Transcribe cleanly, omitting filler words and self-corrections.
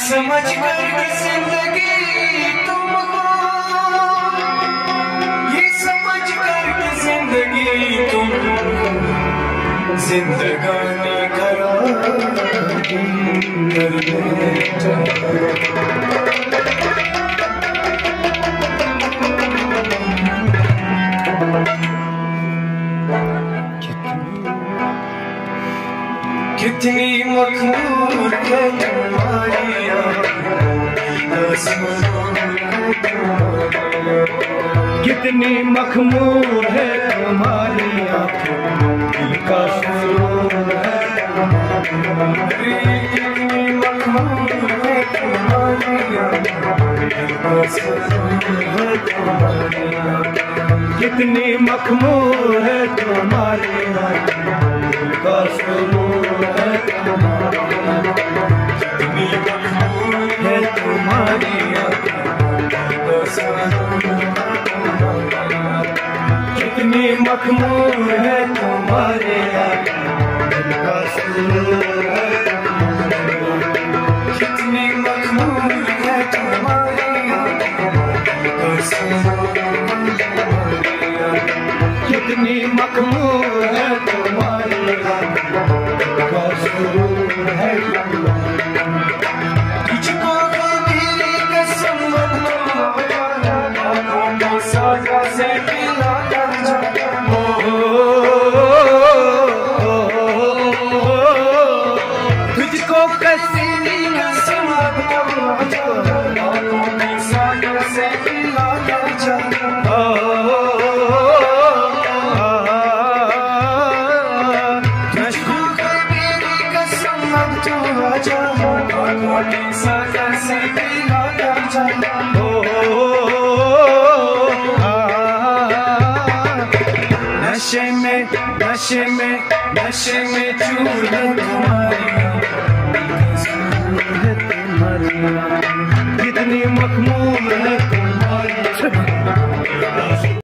समझ कर कि जिंदगी तुमको, ये समझ कर कि जिंदगी तुमको जिंदगानी करार कर बैठा। कितनी मखमूर है तुम्हारी कितनी मखमूर है तुम्हारी आँखों का सुरूर है। कितनी मखमूर है तुम्हारी कितनी मखमूर है तुम्हारी का सुरूर है। कितनी मखमूर है तुम्हारी कितनी मखमूर है तुम्हारे का सुरूर है। कितनी मखमूर है तुम्हारी कितनी मखमूर है तुम्हारी का सुरूर है। तुझको मेरी कसम साजा से पिला कर तुझको कसी कसम साजा से पिला कर नशे में चूर